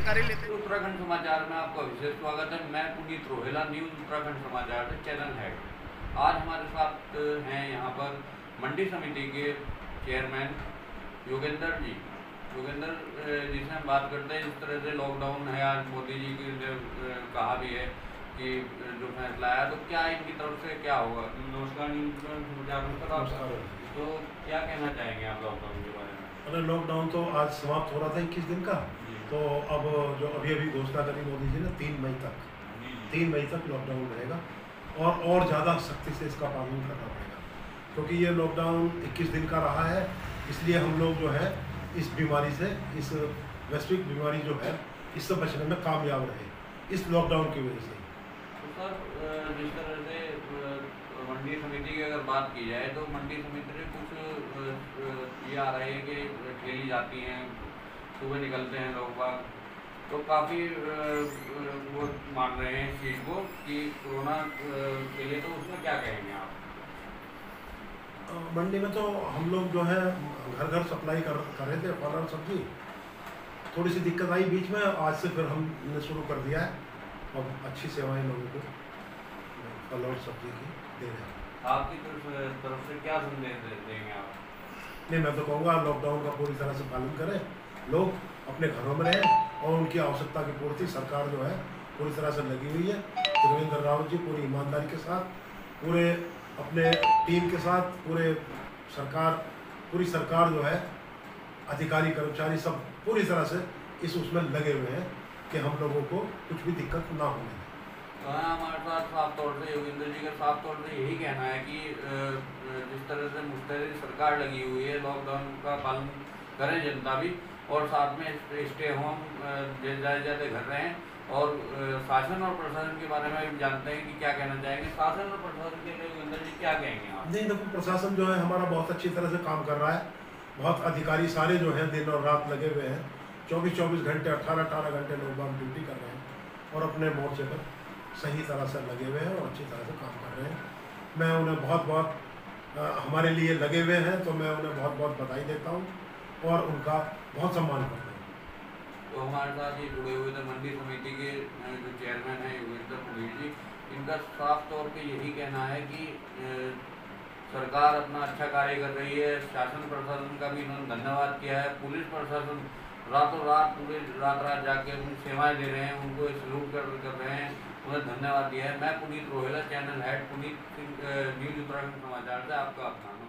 जानकारी लेते हैं। उत्तराखंड समाचार में आपका विशेष स्वागत है। मैं पुनीत रोहेला, न्यूज़ उत्तराखंड समाचार से चैनल हेड। आज हमारे साथ हैं यहाँ पर मंडी समिति के चेयरमैन योगेंद्र जी। योगेंद्र जी से हम बात करते हैं। इस तरह से लॉकडाउन है, आज मोदी जी की ने कहा भी है कि जो फैसला आया, तो क्या इनकी तरफ से क्या होगा? नमस्कार न्यूज़ समाचार में सर, आप तो क्या कहना चाहेंगे आप लॉकडाउन के बारे में? अरे लॉकडाउन तो आज समाप्त हो रहा था 21 दिन का, तो अब जो अभी घोषणा करी मोदी जी ने 3 मई तक लॉकडाउन रहेगा और ज़्यादा सख्ती से इसका पालन करना पड़ेगा, क्योंकि ये लॉकडाउन 21 दिन का रहा है। इसलिए हम लोग जो है इस बीमारी से, इस वैश्विक बीमारी जो है, इससे बचने में कामयाब रहे इस लॉकडाउन की वजह से। तो सर, जिस तरह से मंडी समिति की अगर बात की जाए, तो मंडी समिति में कुछ ये आ रहे हैं कि ठेली जाती हैं, सुबह निकलते हैं लोग बाग, तो काफ़ी वो मान रहे हैं इस चीज़ को कि कोरोना के लिए, तो उसमें क्या कहेंगे आप? मंडी में तो हम लोग जो है घर घर सप्लाई कर रहे थे फल और सब्जी। थोड़ी सी दिक्कत आई बीच में, आज से फिर हमने शुरू कर दिया है। अब अच्छी सेवाएं लोगों को फल और सब्जी की दे रहे हैं। आपकी तरफ से क्या संदेश देंगे आप? नहीं, मैं तो कहूँगा लॉकडाउन का पूरी तरह से पालन करें, लोग अपने घरों में रहें और उनकी आवश्यकता की पूर्ति सरकार जो है पूरी तरह से लगी हुई है। त्रिवेंद्र रावत जी पूरी ईमानदारी के साथ, पूरे अपने टीम के साथ, पूरी सरकार जो है, अधिकारी कर्मचारी सब पूरी तरह से इस उसमें लगे हुए हैं कि हम लोगों को कुछ भी दिक्कत ना होने दें। हमारे साथ साफ तौर से योगेंद्र जी का साफ तौर से यही कहना है कि जिस तरह से मुस्तैदी सरकार लगी हुई है, लॉकडाउन का पालन करें जनता भी, और साथ में स्टे होम ज़्यादा घर रहें, और शासन और प्रशासन के बारे में जानते हैं कि क्या कहना चाहेंगे। शासन और प्रशासन के लिए योगेंद्र जी क्या कहेंगे आप? नहीं, देखो, प्रशासन जो है हमारा बहुत अच्छी तरह से काम कर रहा है। बहुत अधिकारी सारे जो हैं दिन और रात लगे हुए हैं, 24-24 घंटे, 18-18 घंटे लोग बाग ड्यूटी कर रहे हैं और अपने मोर्चे पर सही तरह से लगे हुए हैं और अच्छी तरह से काम कर रहे हैं। मैं उन्हें बहुत हमारे लिए लगे हुए हैं, तो मैं उन्हें बहुत बधाई देता हूँ और उनका बहुत सम्मान करता हूँ। तो हमारे साथ ये जुड़े हुए थे मंडी समिति के जो चेयरमैन हैं योगेंद्र पुनीत जी। इनका साफ तौर पे यही कहना है कि सरकार अपना अच्छा कार्य कर रही है। शासन प्रशासन का भी इन्होंने धन्यवाद किया है। पुलिस प्रशासन रातों रात पूरे रात जाके उन सेवाएं दे रहे हैं, उनको सैल्यूट कर रहे हैं, उन्हें धन्यवाद दिया है। मैं Puneet Rohela, channel head Puneet news Uttarakhand समाचार से आपका अपना